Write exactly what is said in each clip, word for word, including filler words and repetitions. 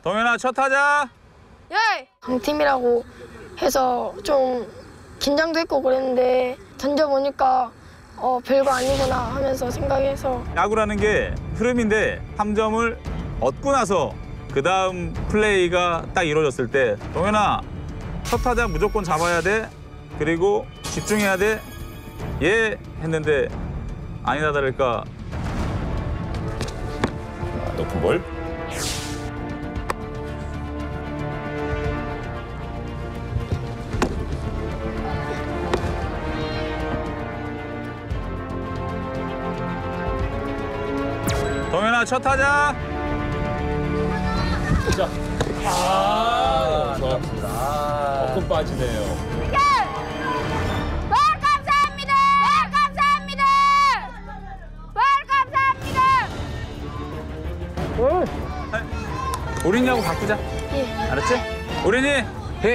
동현아, 첫 타자. 예! 강팀이라고 해서 좀 긴장도 했고 그랬는데 던져보니까 어, 별거 아니구나 하면서 생각해서. 야구라는 게 흐름인데 삼 점을 얻고 나서 그 다음 플레이가 딱 이루어졌을 때 동현아, 첫 타자 무조건 잡아야 돼. 그리고 집중해야 돼. 예 했는데 아니나 다를까. 높은 볼. 동현아, 첫 타자. 자, 아, 좋았습니다. 조금 빠지네요. 뭘 감사합니다! 뭘 감사합니다! 뭘 감사합니다! 우린이하고 바꾸자. 예. 알았지? 우린이 해.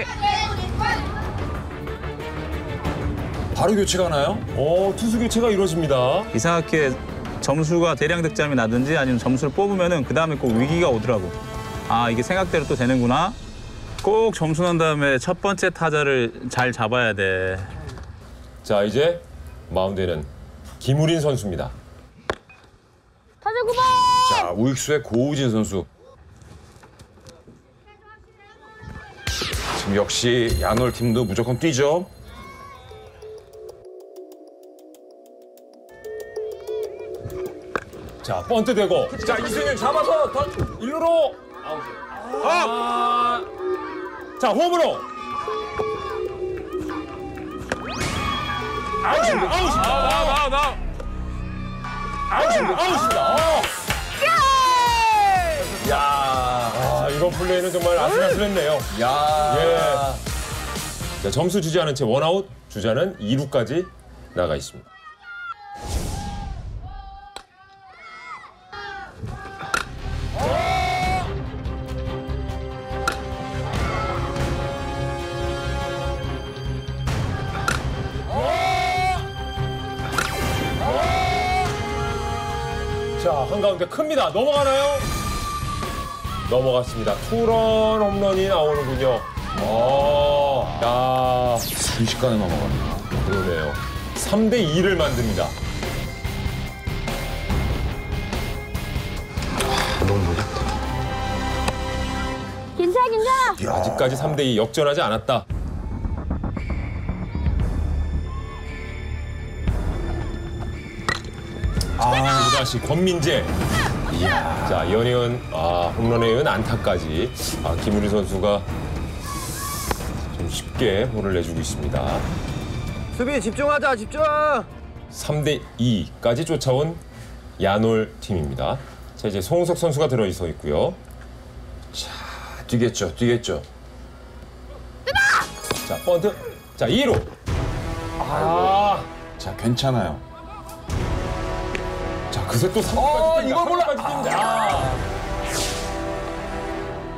바로 교체가 나요? 어, 투수 교체가 이루어집니다. 이상하게 점수가 대량 득점이 나든지 아니면 점수를 뽑으면은 그 다음에 꼭 위기가 오더라고. 아, 이게 생각대로 또 되는구나. 꼭 점수 난 다음에 첫 번째 타자를 잘 잡아야 돼. 자, 이제 마운드에는 김우린 선수입니다. 타자 구 번! 자, 우익수의 고우진 선수. 지금 역시 야놀 팀도 무조건 뛰죠. 자, 번트 대고. 자, 이승윤 잡아서 던 일루로. 아. 자, 홈으로. 아웃입니다. 아웃입니다. 나, 나. 아웃입니다. 아웃입니다. 어. 야. 아, 이번 플레이는 정말 아슬아슬했네요. 야. 예. 자, 점수 주지 않은 채 원아웃, 주자는 이 루까지 나가 있습니다. 자, 한가운데 큽니다. 넘어가나요? 넘어갔습니다. 투런 홈런이 나오는군요. 어, 야, 순식간에 넘어갑니다. 그러네요. 삼 대 이를 만듭니다. 너무 무섭다. 괜찮아, 괜찮아! 아직까지 삼 대 이 역전하지 않았다. 아, 다시 권민재. 이야. 자, 연이은 아, 홈런에 이은 안타까지. 아, 김우리 선수가 좀 쉽게 홀을 내주고 있습니다. 수비 집중하자, 집중! 삼 대 이까지 쫓아온 야놀 팀입니다. 자, 이제 송석 선수가 들어서 있고요. 자, 뛰겠죠, 뛰겠죠. 자, 번트. 자, 이 루. 아. 자, 괜찮아요. 자, 그새 또 삼 루까지 어, 뜁니다. 이걸 몰라. 삼 루까지 뜁니다. 아.